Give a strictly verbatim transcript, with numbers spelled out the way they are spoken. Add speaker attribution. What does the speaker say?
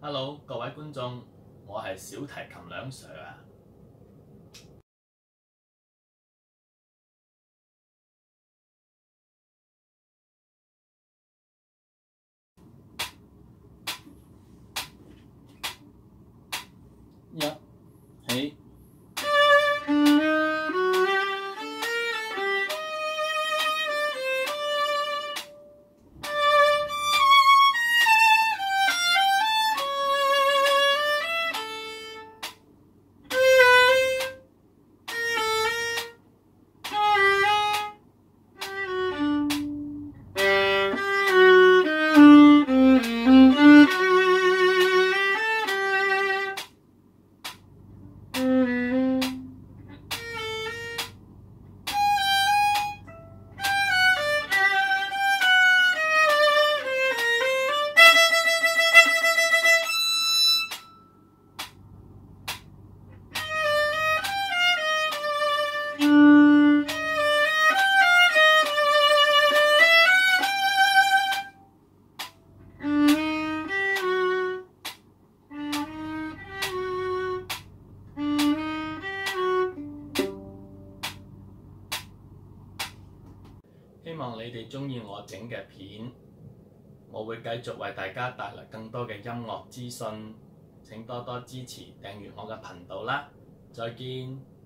Speaker 1: Hello， 各位觀眾，我係小提琴梁 Sir 啊。一起。希望你哋鍾意我整嘅片，我會繼續為大家帶來更多嘅音樂資訊。請多多支持訂閱我嘅頻道啦！再見。